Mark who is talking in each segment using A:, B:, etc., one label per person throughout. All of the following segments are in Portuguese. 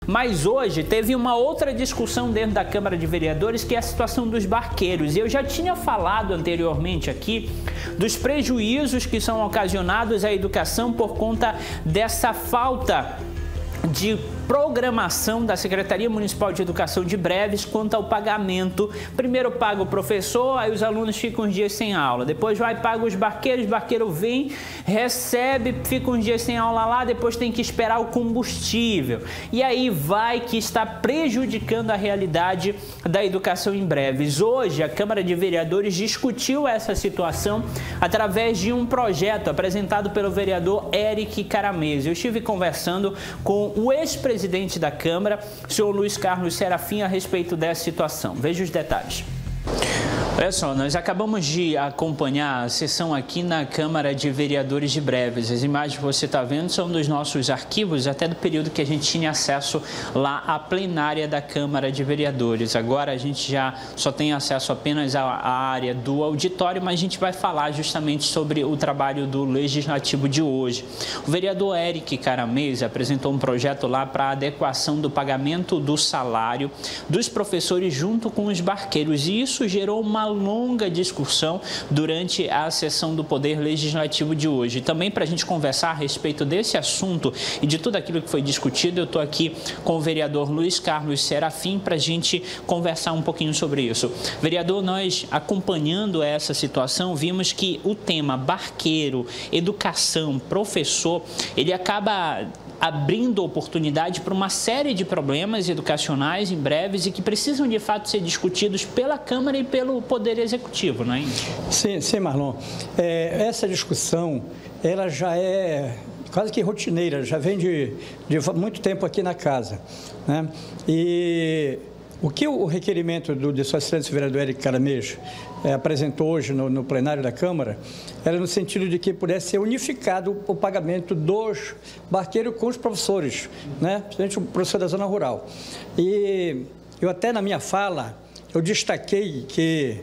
A: Mas hoje teve uma outra discussão dentro da Câmara de Vereadores, que é a situação dos barqueiros. Eu já tinha falado anteriormente aqui dos prejuízos que são ocasionados à educação por conta dessa falta de programação da Secretaria Municipal de Educação de Breves quanto ao pagamento. Primeiro paga o professor, aí os alunos ficam uns dias sem aula. Depois vai paga os barqueiros, o barqueiro vem, recebe, fica uns dias sem aula lá, depois tem que esperar o combustível. E aí vai que está prejudicando a realidade da educação em Breves. Hoje a Câmara de Vereadores discutiu essa situação através de um projeto apresentado pelo vereador Eric Caramês. Eu estive conversando com o ex-presidente da Câmara, o senhor Luiz Carlos Serafim, a respeito dessa situação. Veja os detalhes. Olha só, nós acabamos de acompanhar a sessão aqui na Câmara de Vereadores de Breves. As imagens que você está vendo são dos nossos arquivos, até do período que a gente tinha acesso lá à plenária da Câmara de Vereadores. Agora a gente já só tem acesso apenas à área do auditório, mas a gente vai falar justamente sobre o trabalho do Legislativo de hoje. O vereador Eric Caramês apresentou um projeto lá para a adequação do pagamento do salário dos professores junto com os barqueiros, e isso gerou uma longa discussão durante a sessão do Poder Legislativo de hoje. Também para a gente conversar a respeito desse assunto e de tudo aquilo que foi discutido, eu estou aqui com o vereador Luiz Carlos Serafim para a gente conversar um pouquinho sobre isso. Vereador, nós acompanhando essa situação, vimos que o tema barqueiro, educação, professor, ele acaba abrindo oportunidade para uma série de problemas educacionais em Breves e que precisam de fato ser discutidos pela Câmara e pelo Poder Executivo, não é isso?
B: Sim, Marlon. Essa discussão, ela já é quase que rotineira, já vem de muito tempo aqui na casa, né? E o que o requerimento de Sua Excelência o vereador Eric Caramês apresentou hoje no plenário da Câmara era no sentido de que pudesse ser unificado o pagamento dos barqueiros com os professores, né? Principalmente o professor da zona rural. E eu até na minha fala, eu destaquei que,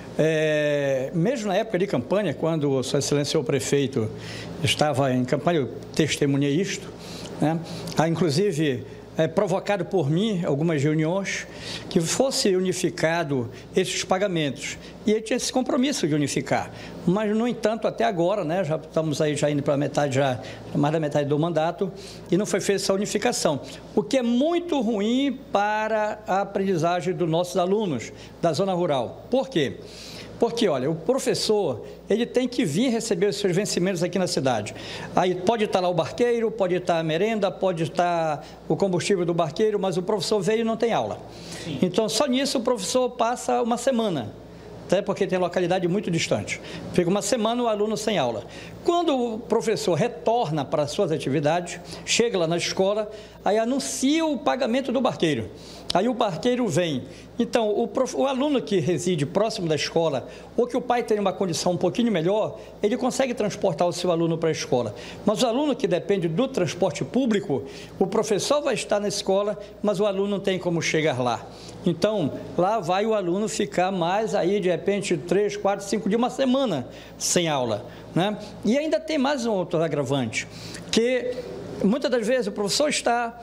B: mesmo na época de campanha, quando Sua Excelência o prefeito estava em campanha, eu testemunhei isto, né? Inclusive provocado por mim algumas reuniões, que fosse unificado esses pagamentos. E ele tinha esse compromisso de unificar. Mas, no entanto, até agora, né, já estamos aí já indo para metade, já mais da metade do mandato, e não foi feita essa unificação. O que é muito ruim para a aprendizagem dos nossos alunos da zona rural. Por quê? Porque, olha, o professor, ele tem que vir receber os seus vencimentos aqui na cidade. Aí pode estar lá o barqueiro, pode estar a merenda, pode estar o combustível do barqueiro, mas o professor veio e não tem aula. Sim. Então, só nisso o professor passa uma semana, até porque tem localidade muito distante. Fica uma semana o aluno sem aula. Quando o professor retorna para as suas atividades, chega lá na escola, aí anuncia o pagamento do barqueiro. Aí o barqueiro vem. Então, o aluno que reside próximo da escola, ou que o pai tem uma condição um pouquinho melhor, ele consegue transportar o seu aluno para a escola. Mas o aluno que depende do transporte público, o professor vai estar na escola, mas o aluno não tem como chegar lá. Então, lá vai o aluno ficar mais aí, de repente, 3, 4, 5 dias, uma semana sem aula, né? E ainda tem mais um outro agravante, que muitas das vezes o professor está,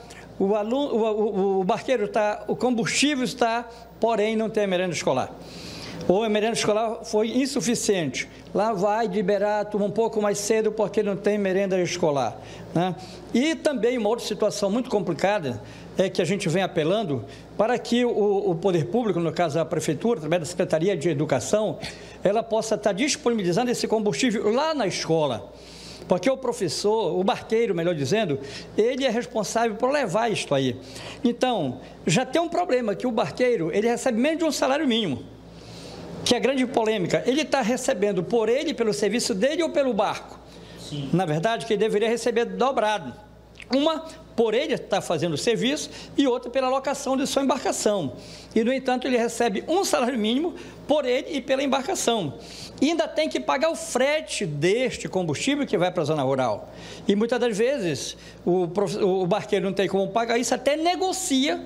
B: o barqueiro está, o combustível está, porém não tem a merenda escolar. Ou a merenda escolar foi insuficiente. Lá vai liberar a turma um pouco mais cedo porque não tem merenda escolar, né? E também uma outra situação muito complicada é que a gente vem apelando para que o poder público, no caso a Prefeitura, através da Secretaria de Educação, ela possa estar disponibilizando esse combustível lá na escola. Porque o professor, o barqueiro, melhor dizendo, ele é responsável por levar isto aí. Então, já tem um problema, que o barqueiro, ele recebe menos de um salário mínimo, que é a grande polêmica. Ele está recebendo por ele, pelo serviço dele ou pelo barco? Sim. Na verdade, que ele deveria receber dobrado. Uma por ele estar fazendo o serviço e outra pela locação de sua embarcação. E, no entanto, ele recebe um salário mínimo por ele e pela embarcação. E ainda tem que pagar o frete deste combustível que vai para a zona rural. E muitas das vezes o barqueiro não tem como pagar isso, até negocia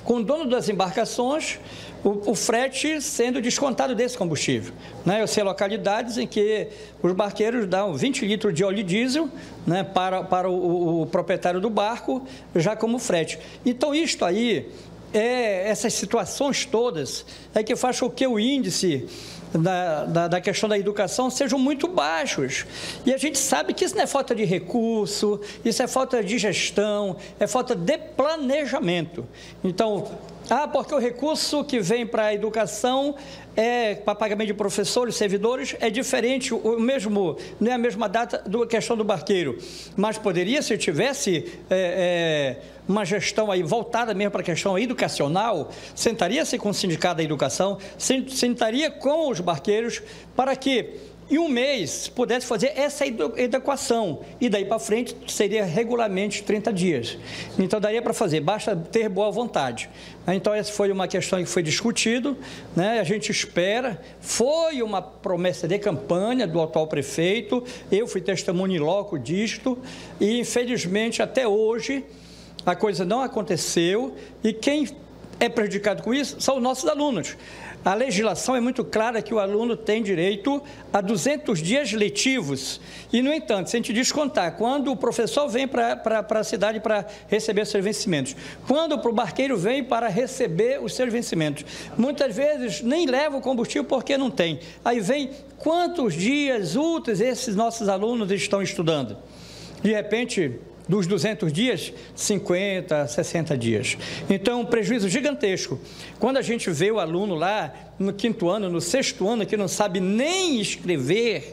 B: com o dono das embarcações o frete sendo descontado desse combustível. Né? Eu sei localidades em que os barqueiros dão 20 litros de óleo diesel, né, para o proprietário do barco, já como frete. Então, isto aí, essas situações todas, é que faz com que o índice da questão da educação sejam muito baixos. E a gente sabe que isso não é falta de recurso, isso é falta de gestão, é falta de planejamento. Então, porque o recurso que vem para a educação para pagamento de professores, servidores, é diferente, não é a mesma data da questão do barqueiro, mas poderia, se tivesse uma gestão aí voltada mesmo para a questão educacional, sentaria-se com o Sindicato da Educação, sentaria com os barqueiros para que em um mês pudesse fazer essa adequação, e daí para frente seria regularmente 30 dias. Então daria para fazer, basta ter boa vontade. Então essa foi uma questão que foi discutido, né? A gente espera, foi uma promessa de campanha do atual prefeito, eu fui testemunha in loco disto, e infelizmente até hoje a coisa não aconteceu, e quem é prejudicado com isso são os nossos alunos. A legislação é muito clara que o aluno tem direito a 200 dias letivos. E, no entanto, se a gente descontar, quando o professor vem para a cidade para receber seus vencimentos, quando o barqueiro vem para receber os seus vencimentos, muitas vezes nem leva o combustível porque não tem. Aí vem quantos dias úteis esses nossos alunos estão estudando. De repente, dos 200 dias, 50, 60 dias. Então, um prejuízo gigantesco. Quando a gente vê o aluno lá no 5º ano, no 6º ano, que não sabe nem escrever,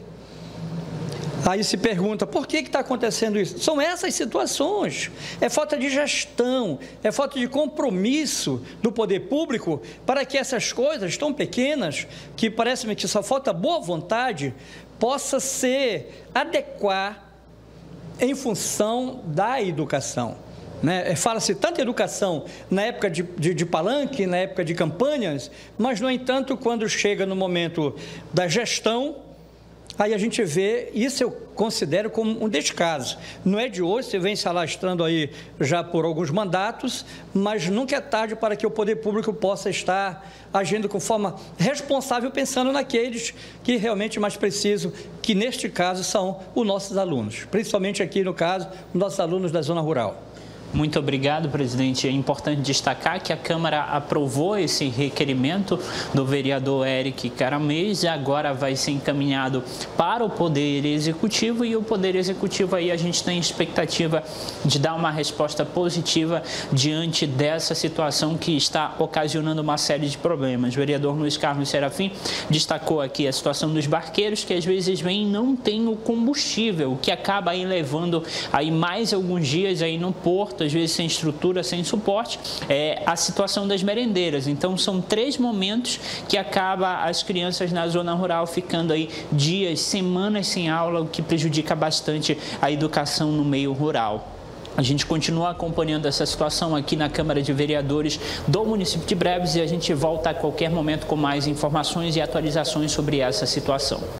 B: aí se pergunta, por que está acontecendo isso? São essas situações. É falta de gestão, é falta de compromisso do poder público para que essas coisas tão pequenas, que parece-me que só falta boa vontade, possa se adequar em função da educação. Né? Fala-se tanto educação na época de palanque, na época de campanhas, mas, no entanto, quando chega no momento da gestão, aí a gente vê, isso eu considero como um descaso. Não é de hoje, você vem se alastrando aí já por alguns mandatos, mas nunca é tarde para que o poder público possa estar agindo com forma responsável, pensando naqueles que realmente mais precisam, que neste caso são os nossos alunos, principalmente aqui no caso, os nossos alunos da zona rural.
A: Muito obrigado, presidente. É importante destacar que a Câmara aprovou esse requerimento do vereador Eric Caramês e agora vai ser encaminhado para o Poder Executivo, e o Poder Executivo aí a gente tem expectativa de dar uma resposta positiva diante dessa situação que está ocasionando uma série de problemas. O vereador Luiz Carlos Serafim destacou aqui a situação dos barqueiros, que às vezes vêm e não tem o combustível, o que acaba aí levando aí mais alguns dias aí no porto, às vezes sem estrutura, sem suporte, a situação das merendeiras. Então, são 3 momentos que acaba as crianças na zona rural ficando aí dias, semanas sem aula, o que prejudica bastante a educação no meio rural. A gente continua acompanhando essa situação aqui na Câmara de Vereadores do município de Breves, e a gente volta a qualquer momento com mais informações e atualizações sobre essa situação.